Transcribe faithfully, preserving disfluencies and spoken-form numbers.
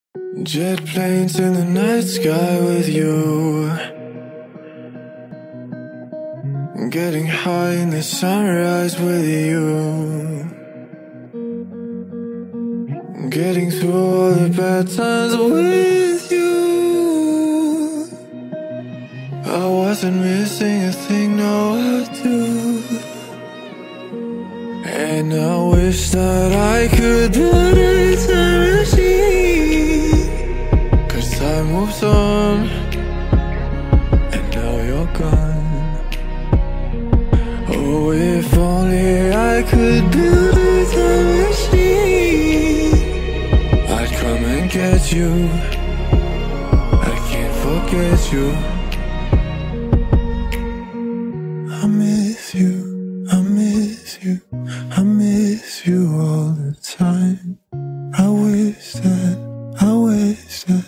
Jet planes in the night sky with you, getting high in the sunrise with you, getting through all the bad times with you. I wasn't missing a thing, no I do. And I wish that I could put a time machine, 'cause time moves on, and now you're gone. Oh, if only I could build a time machine, I'd come and get you. I can't forget you. I miss you, I miss you, I miss you all the time. I wish that, I wish that